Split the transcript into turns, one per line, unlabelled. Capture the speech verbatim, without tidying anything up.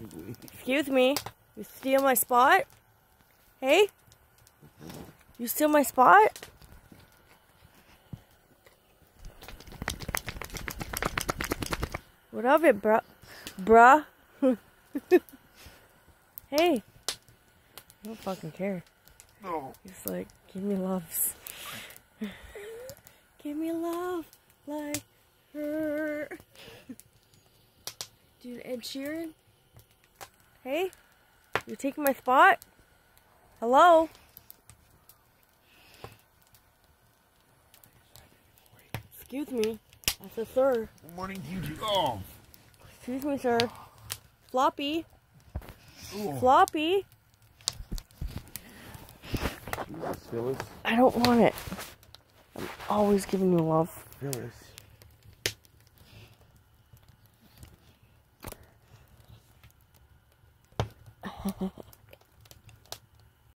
Excuse me. You steal my spot? Hey? You steal my spot? What of it, bruh? Bruh? Hey. I don't fucking care.
No.
He's like, give me loves. Give me love like her. Dude, Ed Sheeran? Hey? You're taking my spot? Hello? Excuse me. I said, sir.
Good morning to you too. Oh.
Excuse me, sir. Floppy.
Ooh.
Floppy.
Phyllis.
I don't want it. I'm always giving you love.
Phyllis.